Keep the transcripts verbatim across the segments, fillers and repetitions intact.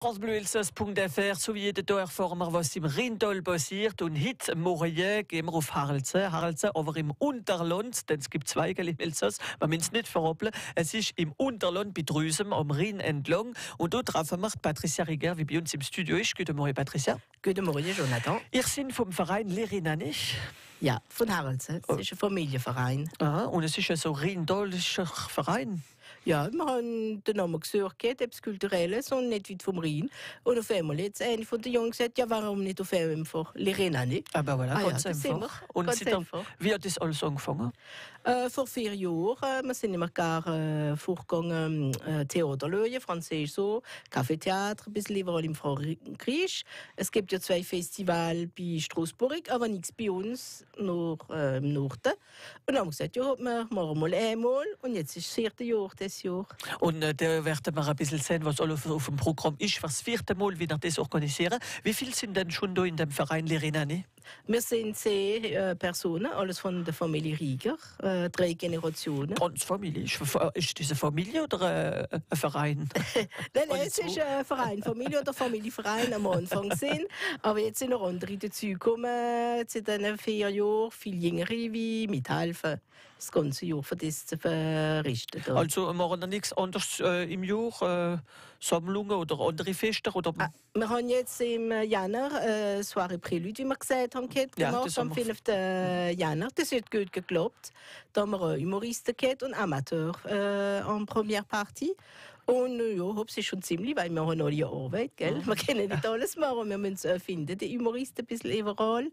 francebleuelsass punkt f r, so wie jeder Erformer, was im Rheintal passiert. Und heute morgen gehen wir auf Harlze. Harlze, aber im Unterland, denn es gibt zwei im Elsass, man muss es nicht verhoppeln. Es ist im Unterland bei Drüsem, am Rhein entlang. Und dort treffen wir Patricia Riger, wie bei uns im Studio ist. Guten Morgen, Patricia. Guten Morgen, Jonathan. Ihr seid vom Verein Les Rhénanies. Ja, von Harlze. Es ist ein Familienverein. Aha, und es ist ein so rheindalischer Verein. Ja, wir haben den Namen gesucht, etwas Kulturelles und nicht weit vom Rhein. Und auf einmal jetzt einer von den Jungs gesagt, ja, warum nicht auf einfach Les Rhénanies? Aber voilà, ah, ganz ja, einfach. Und ganz dann, einfach. Wie hat das alles angefangen? Äh, vor vier Jahren, wir sind immer gar äh, vorgegangen, äh, Theater schauen, Französisch so, Café-Theater, ein bisschen überall im Frankreich. Es gibt ja zwei Festivals bei Straßburg, aber nichts bei uns, nur äh, im Norden. Und dann haben wir gesagt, ja, wir machen mal einmal. Und jetzt ist das vierte Jahr, das Jahr. Und äh, da werden wir ein bisschen sehen, was alles auf dem Programm ist, was das vierte Mal, wie wir das organisieren. Wie viele sind denn schon da in dem Verein Les Rhénanies? Wir sind zehn äh, Personen, alles von der Familie Rieger, äh, drei Generationen. Ganz Familie. Ist, ist das eine Familie oder äh, ein Verein? Nein, nein, es ist ein Verein, Familie oder Familienverein am Anfang sind. Aber jetzt sind noch andere dazugekommen, zu diesen vier Jahren, viel Jüngere wie mithelfen, das ganze Jahr für das zu verrichten. Da. Also machen wir nichts anderes äh, im Jahr, äh, Sammlungen oder andere Feste? Oder? Ah, wir haben jetzt im Januar äh, Soirée Prélude, wie wir gesagt haben, gehabt, Ja, gemacht, das am haben wir- fünften Januar. Das hat gut geklappt. Da haben wir auch Humoristen gehabt und Amateur äh, en première Partie. Und äh, ja, es ist schon ziemlich, weil wir haben alle ja Arbeit, gell? Wir können nicht alles machen, wir müssen äh, finden, die Humoristen ein bisschen überall.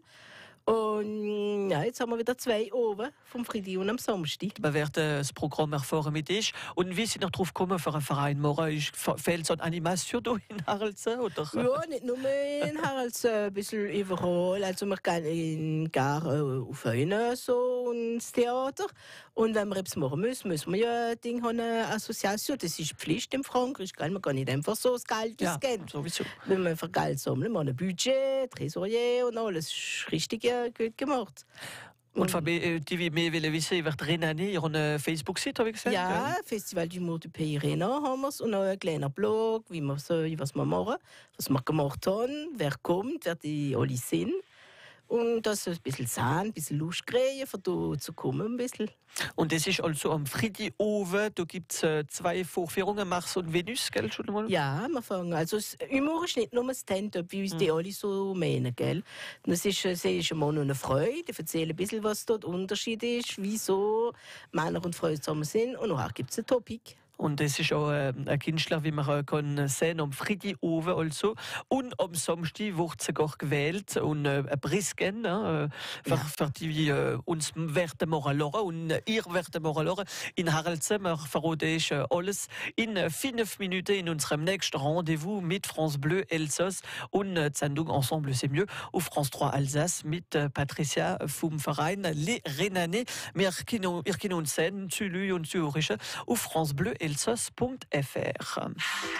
Und ja, jetzt haben wir wieder zwei oben, vom Freitag und am Samstag. Wir werden das Programm erfahren mit dich. Und wie sind noch drauf gekommen für einen Verein? Morgen ist, fehlt so eine Animation da in Harlze? Oder? Ja, nicht nur in Harlze, ein bisschen überall. Also wir gehen in gar äh, auf einen so ins Theater. Und wenn wir etwas machen müssen, müssen wir ja ein Ding haben, eine Assoziation. Das ist Pflicht in Frankreich, gell? Man kann nicht einfach so das Geld Ja, ausgeben. sowieso. Wenn wir einfach Geld sammeln, wir haben ein Budget, Trésorier und alles. Das ist richtig äh, gut gemacht. Und für die, die mehr wollen wissen, ich werde Rhénanies, ihr habt eine Facebook-Seite, habe ich gesagt? Ja, Festival du Mot du Pays Rhénan haben wir es und noch ein kleiner Blog, wie wir so, was wir machen, was wir gemacht haben, wer kommt, wer die alle sind. Und das ein bisschen sehen, ein bisschen Lust kriegen, von da zu kommen ein bisschen. Und das ist also am Freitag oben, da gibt es äh, zwei Vorführungen, Mars und Venus, gell, schon mal? Ja, wir fangen. Also, das Humor ist nicht nur ein Stand-up, wie uns die alle so meinen, gell? Das ist, äh, sie ist ein Mann und eine Frau, die erzählen ein bisschen, was dort der Unterschied ist, wieso Männer und Frauen zusammen sind. Und nachher gibt es ein Topic. Und das ist auch äh, ein Künstler, wie man äh, kann sehen, am Freitag oben also. Und am Samstag wird sogar gewählt und äh, ein Preis geben, äh, für, Ja. für die äh, uns werden morgen hören und äh, ihr werdet morgen hören. In Harlze, wir verraten euch äh, alles in äh, fünf Minuten in unserem nächsten Rendezvous mit France Bleu Elsass und äh, die Sendung Ensemble c'est mieux auf France drei Alsace mit äh, Patricia vom Verein Les Rhénanies. Wir können, ihr könnt uns sehen, Zülü und Zürich auf France Bleu elsass punkt f r.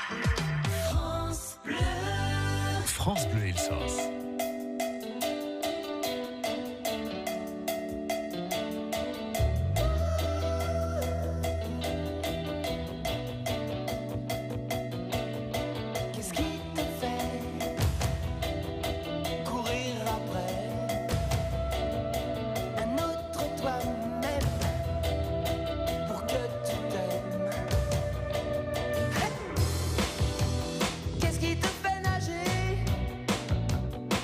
France Bleu. France Bleu Elsass. Qu'est-ce qui te fait courir après un autre toi-même pour que tu t'aimes? Qu'est-ce qui te fait nager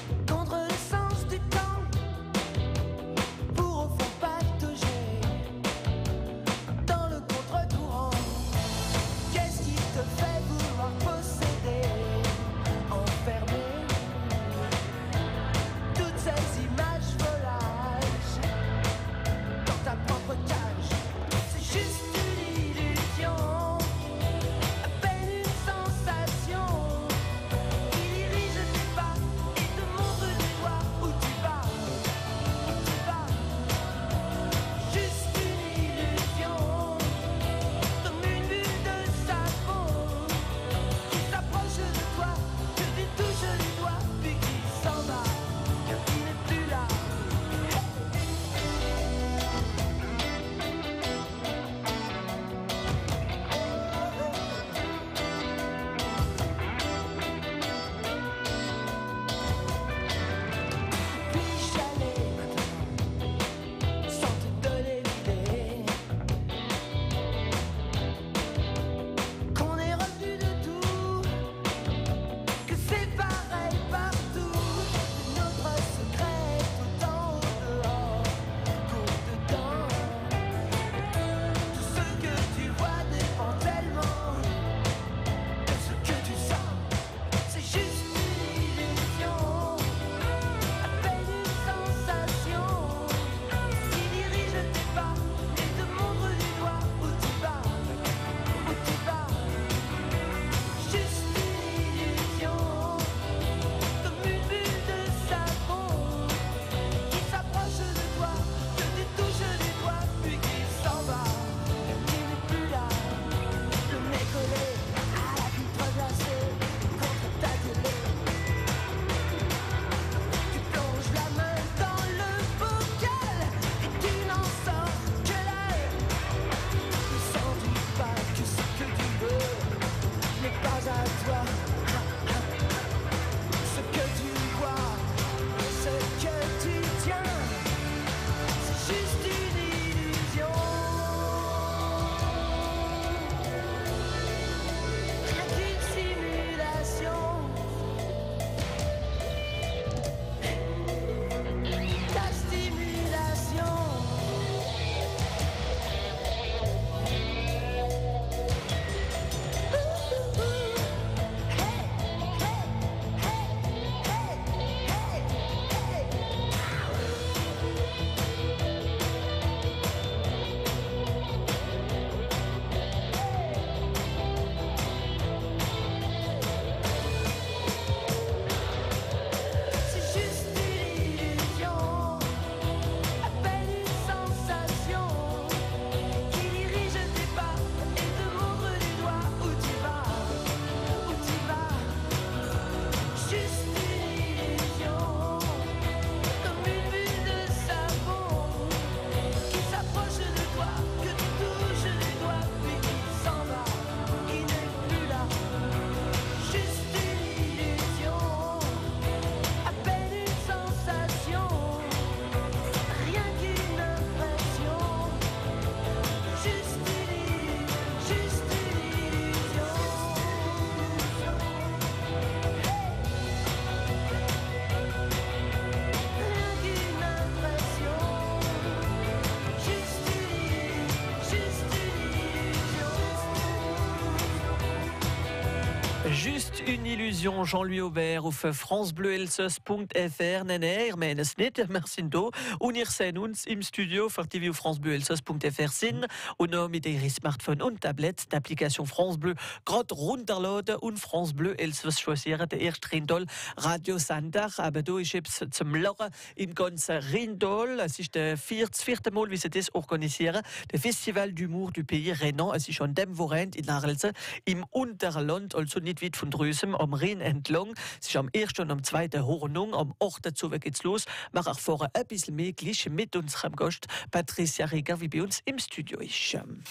Juste une illusion, Jean-Louis Aubert auf francebleuelsass punkt f r. Nein, nein, ich meine es nicht, wir sind da. Und ihr seid uns im Studio für T V auf francebleuelsass punkt f r sind und noch mit ihrem Smartphone und Tablet die Applikation France Bleu gerade runterladen und France Bleu Elsass choisieren. Der erste Rindol Radiosender, aber da ist jetzt zum Lachen im ganzen Rindol. Es ist der vierte, vierte Mal, wie sie das organisieren. Der Festival d'Humour du Pays Rhénan. Es ist an dem Wochenende in Arlze im Unterland, also nicht weit von drüben, am Rhein entlang. Es ist am ersten und am zweiten Hornung. Am achten dazu geht's los. Wir erfahren ein bisschen mehr gleich mit unserem Gast Patricia Rieger, wie bei uns im Studio ist.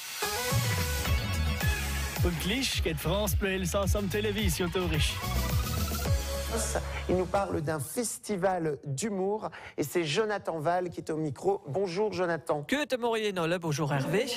Und gleich geht France Bleu Elsass am Television durch. Il nous parle d'un festival d'humour et c'est Jonathan Val qui est au micro. Bonjour Jonathan. Guten Morgen, bonjour Hervé.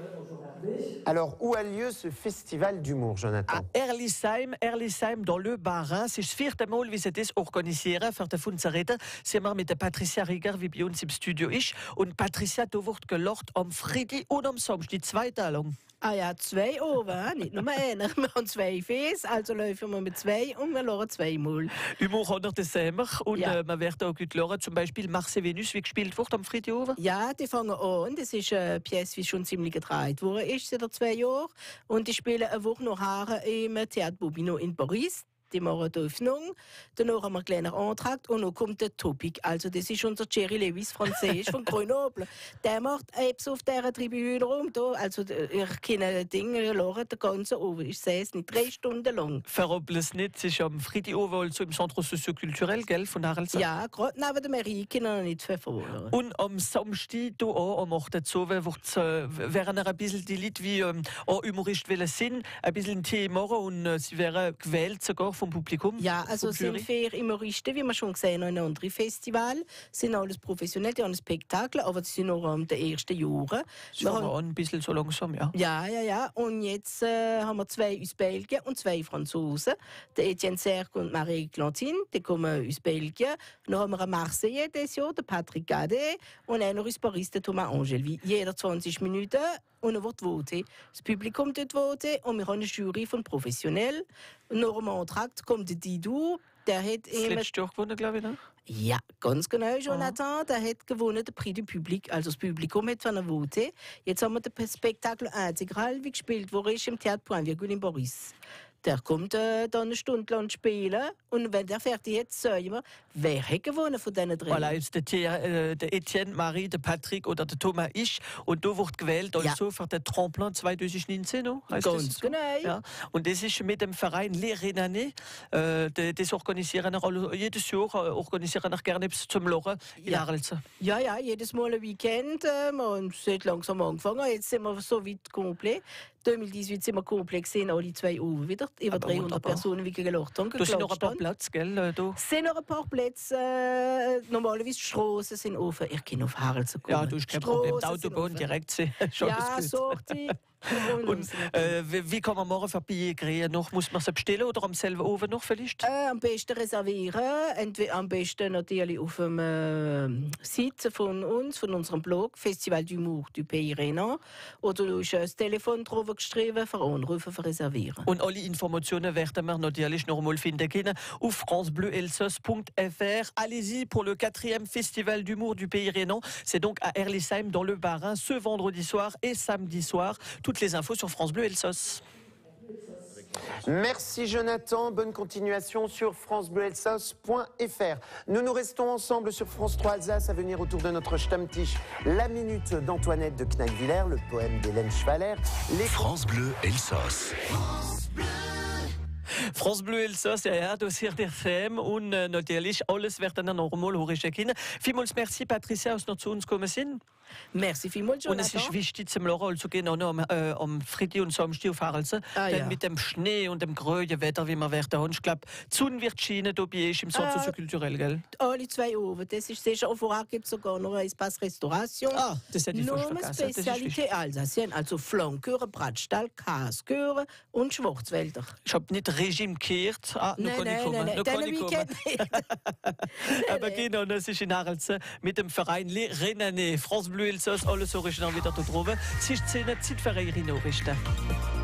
Alors, où a lieu ce festival d'humour, Jonathan? À Erlisheim, Erlisheim dans le Bas-Rhin. C'est das vierte Mal, wie sie das organisieren, für davon zu reden. Sie haben mit der Patricia Rieger, wie bei uns im Studio ist. Und Patricia, du wird gelacht am Freitag und am Samstag, die zwei Tage lang. Ah ja, zwei oben, nicht nur einer. Wir haben zwei Fes, also laufen wir mit zwei und wir lachen zweimal. Humor hat er selber und Ja. äh, man wird auch gut lachen. Zum Beispiel Marse Venus, wie gespielt wird am Freitagabend. Ja, die fangen an. Das ist eine Pièce, die schon ziemlich gedreht worden ist, seit zwei Jahren. Und die spielen eine Woche nachher im Theater Bobino in Paris. Die machen die Öffnung. Danach haben wir einen kleinen Antrag und dann kommt der Topic. Also das ist unser Jerry Lewis, Französisch von Grenoble. Der macht etwas auf dieser Tribüne rum. Da. Also ich kann Dinge lachen, der ganze Abend. Ich sehe es nicht, drei Stunden lang. Verrobbel es nicht, es ist am Freitagabend also im Centre Soziokulturell, gell, von Arlze. Ja, gerade neben der Mairie kann er nicht verfahren. Und am Samstag, da auch, am achten Oktober, äh, wären er ein bisschen die Leute wie ähm, auch Humorist wollen sind, ein bisschen Tee machen und äh, sie wären gewählt sogar vom Publikum. Ja, also vom sind Jury. vier Humoristen, wie wir schon gesehen haben, in anderen Festival, sind alles professionell, die haben ein Spektakel, aber die sind noch am den ersten Jahren. Sie Wir fangen haben- an, ein bisschen so langsam, ja. Ja, ja, ja. Und jetzt äh, haben wir zwei aus Belgien und zwei Franzosen. Der Etienne Serge und Marie Clantine, die kommen aus Belgien. Dann haben wir einen Marseillais dieses Jahr, der Patrick Gadet. Und einer aus Paris, der Thomas Angelvi. Jeder zwanzig Minuten. Und dann wird voten. Das Publikum dort voten. Und wir haben eine Jury von professionell. Und nach dem Antrag kommt der Didou. Der hat Das immer letzte Jahr gewonnen, glaube ich, ne? ja, ganz genau, Jonathan. Der hat gewonnen, der Prix du Public. Also das Publikum hat von der Vote. Jetzt haben wir den Spektakel integral, wie gespielt wurde ist im Theater Point Virgule in Paris. Der kommt äh, dann eine Stunde lang spielen und wenn der fertig ist, sagen wir, wer hat gewonnen von diesen drei? Voilà, jetzt der, Thea, äh, der Etienne, Marie, der Patrick oder der Thomas ich. Und da wird gewählt, also für den Tremplin zwanzig neunzehn, no? Heißt Ganz das so? genau. Ja. Und das ist mit dem Verein Les Rhénanais. Äh, de- das organisieren wir alle, jedes Jahr äh, organisieren wir gerne etwas zum Lachen in Ja. Arlze. Ja, ja, jedes Mal ein Weekend. Äh, wir haben seit langsam angefangen. Jetzt sind wir so weit komplett. zweitausendachtzehn sind wir komplett gesehen, alle zwei Uhr wieder. Über Aber dreihundert wunderbar. Personen, wie gelacht haben. Da sind noch ein geklatscht paar haben. Platz, gell? äh, Da. Es sind noch ein paar Plätze. Äh, normalerweise die Straßen sind offen. Ich kann auf Harlze kommen. Ja, du hast kein Die Problem. Die Straßen sind Autobahn offen. direkt, sie- schon Ja, alles gut. sorti. Und äh, wie, wie kann man morgen für Bier kriegen? Noch, muss man sie bestellen oder am selben Ofen noch vielleicht? Äh, am besten reservieren. Entweder am besten natürlich auf dem äh, Seite von uns, von unserem Blog, Festival d'Humour du Pays Rhénan. Oder du hast das Telefon drauf geschrieben, für anrufen, für reservieren. Und alle Informationen werden wir natürlich noch mal finden können auf francebleuelsass punkt f r. Allez-y pour le quatrième Festival d'humour du Pays Rhénan. C'est donc à Erlisheim dans le Bas-Rhin ce vendredi soir et samedi soir. Toutes les infos sur France Bleu Elsass. Merci Jonathan, bonne continuation sur francebleuelsass point f r. Nous nous restons ensemble sur France trois Alsace à venir autour de notre Stammtisch, la minute d'Antoinette de Knackviller, le poème d'Hélène Schwaller, les France Bleu Elsass. France Bleu Elsass, ja, ja, das hier der F M und äh, natürlich alles werden wir normal hören können. Vielmals merci Patricia, dass du noch zu uns gekommen sind. Merci vielmals, Und es Jonathan. ist wichtig zum Lachen, also gehen auch noch am, äh, am Freitag und Samstag auf Harlze. Ah, Denn ja. mit dem Schnee und dem grünen Wetter, wie wir werden haben, ich glaube, die Sonne wird scheinen, da bin ich im Centre Ah. Soziokulturell, gell? Alle zwei Uhr. Das ist sicher. Und vorher gibt es sogar noch ein Espace Restauration. Ah, das hätte ich fast Nur eine vergessen. Das ist wichtig. Spezialität Alsacien, also Flankköre, Bratstall, Kasköre und Schwarzwälder. Ich habe nicht Regime gehört. Ah, noch kann ich kommen. Noch kann Dann ich kommen. Weekend nicht. Aber genau, das ist in Harlze mit dem Verein Les Rhénanais. France Bleu Elsass, alles original wieder da drüben. Es ist Zeit für ihre Nachrichten.